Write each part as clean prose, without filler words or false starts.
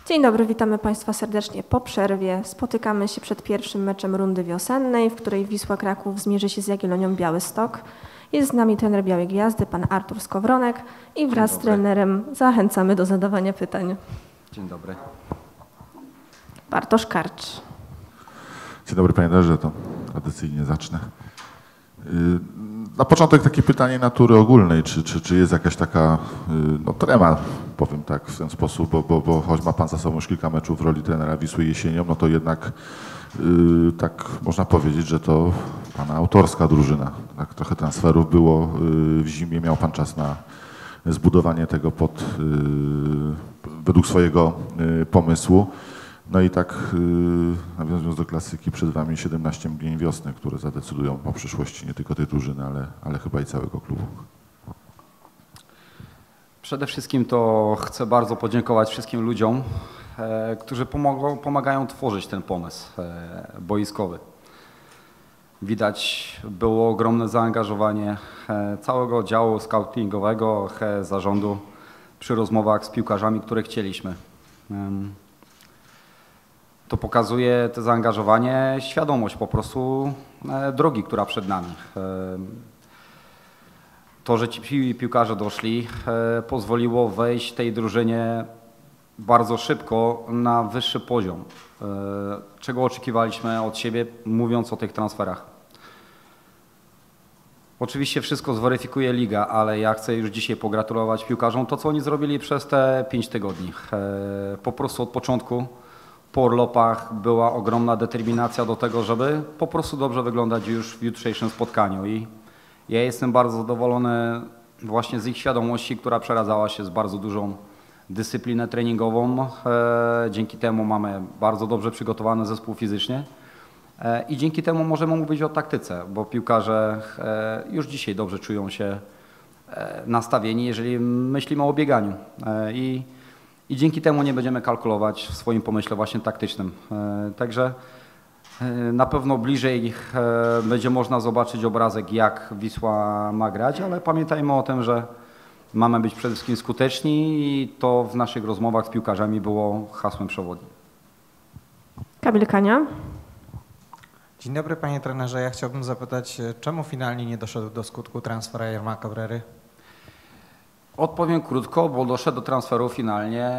Dzień dobry, witamy Państwa serdecznie po przerwie. Spotykamy się przed pierwszym meczem rundy wiosennej, w której Wisła Kraków zmierzy się z Jagiellonią Białystok. Jest z nami trener Białej Gwiazdy, pan Artur Skowronek i wraz z trenerem zachęcamy do zadawania pytań. Dzień dobry. Bartosz Karcz. Dzień dobry panie trenerze, to tradycyjnie zacznę. Na początek takie pytanie natury ogólnej, czy jest jakaś taka trema, powiem tak w ten sposób, bo choć ma pan za sobą już kilka meczów w roli trenera Wisły jesienią, no to jednak tak można powiedzieć, że to pana autorska drużyna. Tak, trochę transferów było w zimie, miał pan czas na zbudowanie tego według swojego pomysłu. No i tak nawiązując do klasyki, przed wami 17 mgnień wiosny, które zadecydują o przyszłości nie tylko tej drużyny, ale chyba i całego klubu. Przede wszystkim to chcę bardzo podziękować wszystkim ludziom, którzy pomagają tworzyć ten pomysł boiskowy. Widać było ogromne zaangażowanie całego działu scoutingowego, zarządu przy rozmowach z piłkarzami, które chcieliśmy. To pokazuje to zaangażowanie, świadomość po prostu drogi, która przed nami. To, że ci piłkarze doszli, pozwoliło wejść tej drużynie bardzo szybko na wyższy poziom, czego oczekiwaliśmy od siebie, mówiąc o tych transferach. Oczywiście wszystko zweryfikuje liga, ale ja chcę już dzisiaj pogratulować piłkarzom to, co oni zrobili przez te 5 tygodni. Po prostu od początku po urlopach była ogromna determinacja do tego, żeby po prostu dobrze wyglądać już w jutrzejszym spotkaniu i ja jestem bardzo zadowolony właśnie z ich świadomości, która przeradzała się z bardzo dużą dyscyplinę treningową. Dzięki temu mamy bardzo dobrze przygotowany zespół fizycznie i dzięki temu możemy mówić o taktyce, bo piłkarze już dzisiaj dobrze czują się nastawieni, jeżeli myślimy o bieganiu. I dzięki temu nie będziemy kalkulować w swoim pomyśle właśnie taktycznym. Także na pewno bliżej będzie można zobaczyć obrazek, jak Wisła ma grać, ale pamiętajmy o tym, że mamy być przede wszystkim skuteczni i to w naszych rozmowach z piłkarzami było hasłem przewodnim. Kamil Kania. Dzień dobry panie trenerze, ja chciałbym zapytać, czemu finalnie nie doszedł do skutku transfera Jerma Cabrery? Odpowiem krótko, bo doszedł do transferu finalnie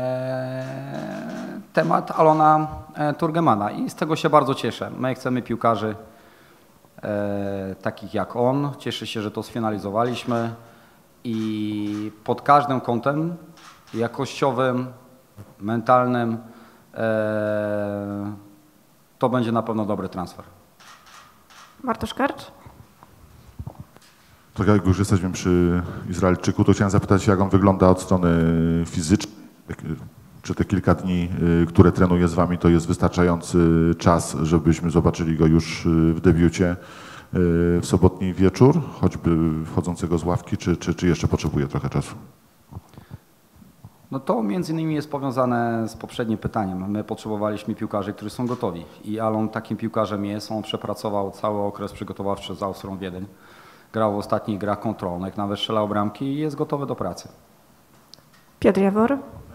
temat Alona Turgemana i z tego się bardzo cieszę. My chcemy piłkarzy takich jak on. Cieszę się, że to sfinalizowaliśmy i pod każdym kątem jakościowym, mentalnym to będzie na pewno dobry transfer. Bartosz Karcz. Tak jak już jesteśmy przy Izraelczyku, to chciałem zapytać, jak on wygląda od strony fizycznej. Czy te kilka dni, które trenuje z wami, to jest wystarczający czas, żebyśmy zobaczyli go już w debiucie w sobotni wieczór, choćby wchodzącego z ławki, czy jeszcze potrzebuje trochę czasu? No to między innymi jest powiązane z poprzednim pytaniem. My potrzebowaliśmy piłkarzy, którzy są gotowi i Alon takim piłkarzem jest. On przepracował cały okres przygotowawczy z Austrią Wiedeń. Grał w ostatnich grach kontrolnych, nawet strzelał bramki i jest gotowy do pracy. Piotr Jawor.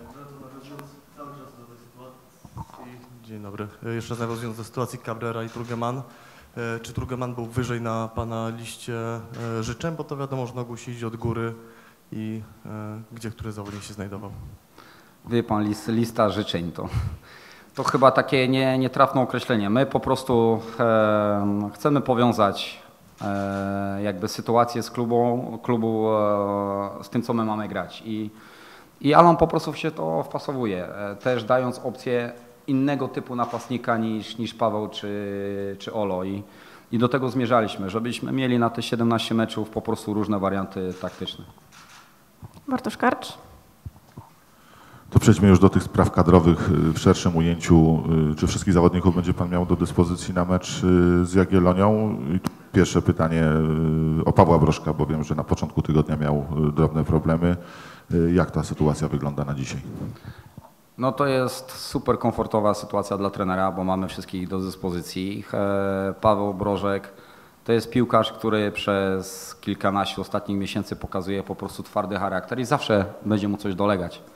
Dzień dobry. Jeszcze raz nawiązując do sytuacji Cabrera i Turgeman. Czy Turgeman był wyżej na pana liście życzeń? Bo to wiadomo, że na ogół się idzie od góry i gdzie który zawodnik się znajdował? Wie pan, lista życzeń to chyba takie nietrafne określenie. My po prostu chcemy powiązać jakby sytuację z klubu z tym, co my mamy grać. I Alon po prostu się to wpasowuje, też dając opcję innego typu napastnika niż Paweł czy Olo. I do tego zmierzaliśmy, żebyśmy mieli na te 17 meczów po prostu różne warianty taktyczne. Bartosz Karcz. To przejdźmy już do tych spraw kadrowych w szerszym ujęciu. Czy wszystkich zawodników będzie pan miał do dyspozycji na mecz z Jagiellonią? I pierwsze pytanie o Pawła Brożka, bo wiem, że na początku tygodnia miał drobne problemy. Jak ta sytuacja wygląda na dzisiaj? No to jest super komfortowa sytuacja dla trenera, bo mamy wszystkich do dyspozycji. Paweł Brożek to jest piłkarz, który przez kilkanaście ostatnich miesięcy pokazuje po prostu twardy charakter i zawsze będzie mu coś dolegać.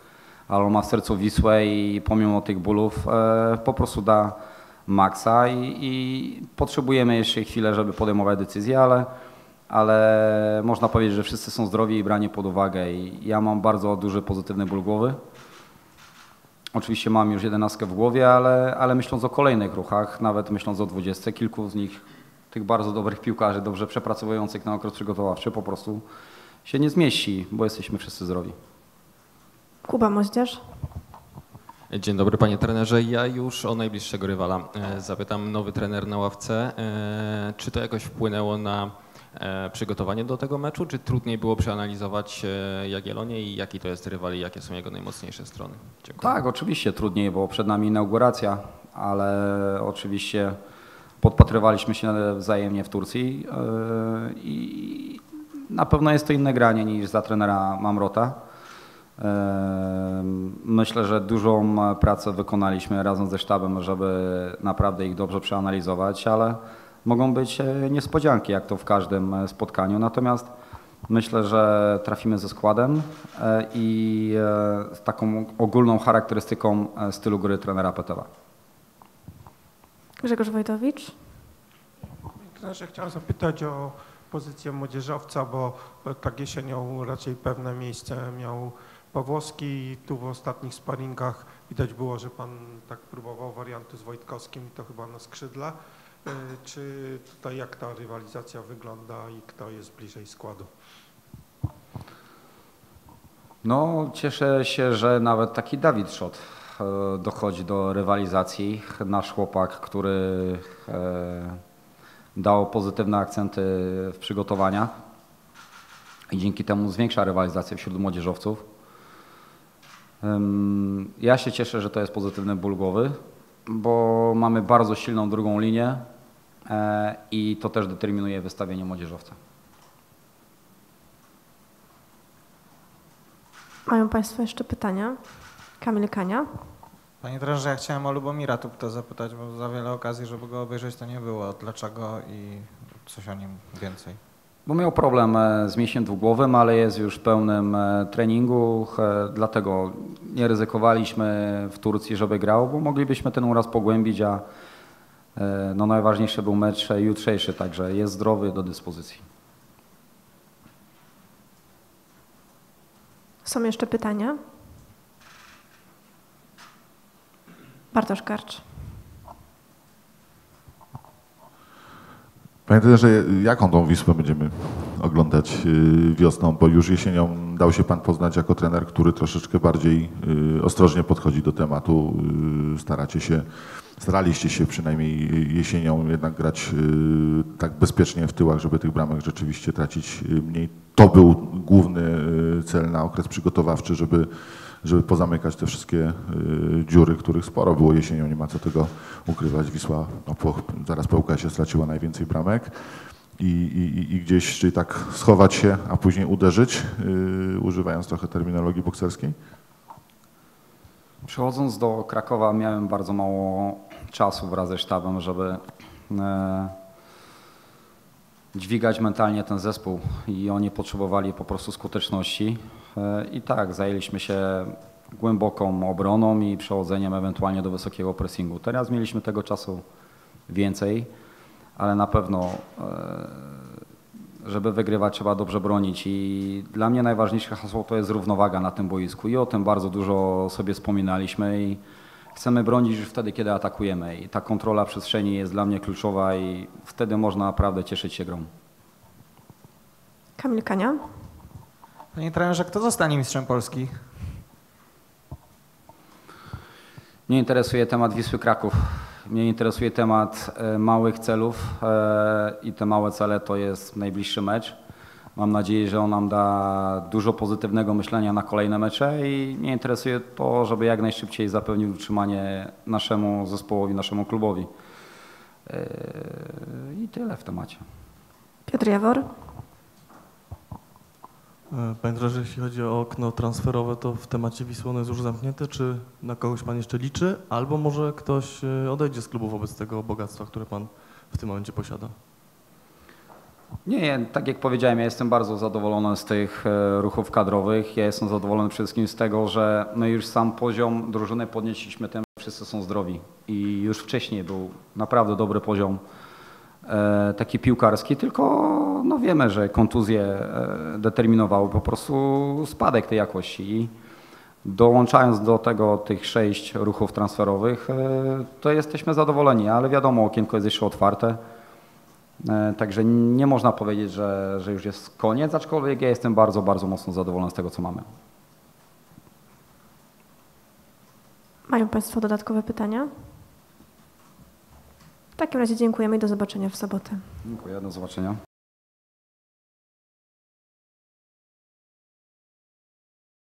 ale on ma w sercu Wisłę i pomimo tych bólów po prostu da maksa i potrzebujemy jeszcze chwilę, żeby podejmować decyzje, ale można powiedzieć, że wszyscy są zdrowi i brani pod uwagę i ja mam bardzo duży pozytywny ból głowy. Oczywiście mam już 11 w głowie, ale myśląc o kolejnych ruchach, nawet myśląc o 20, kilku z nich, tych bardzo dobrych piłkarzy, dobrze przepracowujących na okres przygotowawczy, po prostu się nie zmieści, bo jesteśmy wszyscy zdrowi. Kuba Moździerz. Dzień dobry panie trenerze. Ja już o najbliższego rywala zapytam. Nowy trener na ławce. Czy to jakoś wpłynęło na przygotowanie do tego meczu, czy trudniej było przeanalizować Jagiellonię i jaki to jest rywal i jakie są jego najmocniejsze strony? Dziękuję. Tak, oczywiście trudniej, bo przed nami inauguracja, ale oczywiście podpatrywaliśmy się wzajemnie w Turcji i na pewno jest to inne granie niż za trenera Mamrota. Myślę, że dużą pracę wykonaliśmy razem ze sztabem, żeby naprawdę ich dobrze przeanalizować, ale mogą być niespodzianki, jak to w każdym spotkaniu. Natomiast myślę, że trafimy ze składem i z taką ogólną charakterystyką stylu gry trenera Petewa. Grzegorz Wojtowicz. Trenerze, chciałem zapytać o pozycję młodzieżowca, bo tak jesienią raczej pewne miejsce miał Pawłowski i tu w ostatnich sparingach widać było, że pan tak próbował wariantu z Wojtkowskim i to chyba na skrzydle. Czy tutaj jak ta rywalizacja wygląda i kto jest bliżej składu? No, cieszę się, że nawet taki Dawid Szot dochodzi do rywalizacji. Nasz chłopak, który dał pozytywne akcenty w przygotowaniach i dzięki temu zwiększa rywalizację wśród młodzieżowców. Ja się cieszę, że to jest pozytywny ból głowy, bo mamy bardzo silną drugą linię i to też determinuje wystawienie młodzieżowca. Mają państwo jeszcze pytania? Kamil Kania. Panie trenerze, ja chciałem o Lubomira Tupto zapytać, bo za wiele okazji, żeby go obejrzeć, to nie było. Dlaczego i coś o nim więcej? Bo miał problem z mięśniem dwugłowym, ale jest już w pełnym treningu, dlatego nie ryzykowaliśmy w Turcji, żeby grał, bo moglibyśmy ten uraz pogłębić, a no najważniejszy był mecz jutrzejszy, także jest zdrowy, do dyspozycji. Są jeszcze pytania? Bartosz Karcz. Panie trenerze, jaką tą Wisłę będziemy oglądać wiosną, bo już jesienią dał się pan poznać jako trener, który troszeczkę bardziej ostrożnie podchodzi do tematu. Staraliście się przynajmniej jesienią jednak grać tak bezpiecznie w tyłach, żeby tych bramek rzeczywiście tracić mniej. To był główny cel na okres przygotowawczy, żeby pozamykać te wszystkie dziury, których sporo było jesienią, nie ma co tego ukrywać. Wisła zaraz po UKS-ie straciła najwięcej bramek i gdzieś, czyli tak schować się, a później uderzyć, używając trochę terminologii bokserskiej? Przychodząc do Krakowa miałem bardzo mało czasu wraz ze sztabem, żeby dźwigać mentalnie ten zespół i oni potrzebowali po prostu skuteczności i tak, zajęliśmy się głęboką obroną i przechodzeniem ewentualnie do wysokiego pressingu. Teraz mieliśmy tego czasu więcej, ale na pewno żeby wygrywać trzeba dobrze bronić i dla mnie najważniejsze hasło to jest równowaga na tym boisku i o tym bardzo dużo sobie wspominaliśmy i chcemy bronić już wtedy, kiedy atakujemy i ta kontrola przestrzeni jest dla mnie kluczowa i wtedy można naprawdę cieszyć się grą. Kamil Kania. Panie trenerze, kto zostanie mistrzem Polski? Mnie interesuje temat Wisły Kraków. Mnie interesuje temat małych celów i te małe cele to jest najbliższy mecz. Mam nadzieję, że on nam da dużo pozytywnego myślenia na kolejne mecze i mnie interesuje to, żeby jak najszybciej zapewnił utrzymanie naszemu zespołowi, naszemu klubowi. I tyle w temacie. Piotr Jawor. Panie trenerze, jeśli chodzi o okno transferowe, to w temacie Wisły ono jest już zamknięte, czy na kogoś pan jeszcze liczy, albo może ktoś odejdzie z klubu wobec tego bogactwa, które pan w tym momencie posiada? Nie, tak jak powiedziałem, ja jestem bardzo zadowolony z tych ruchów kadrowych. Ja jestem zadowolony przede wszystkim z tego, że my już sam poziom drużyny podnieśliśmy tym, że wszyscy są zdrowi. I już wcześniej był naprawdę dobry poziom taki piłkarski, tylko no wiemy, że kontuzje determinowały po prostu spadek tej jakości. I dołączając do tego tych 6 ruchów transferowych, to jesteśmy zadowoleni, ale wiadomo, okienko jest jeszcze otwarte. Także nie można powiedzieć, że już jest koniec, aczkolwiek ja jestem bardzo, bardzo mocno zadowolony z tego, co mamy. Mają Państwo dodatkowe pytania? W takim razie dziękujemy i do zobaczenia w sobotę. Dziękuję, do zobaczenia.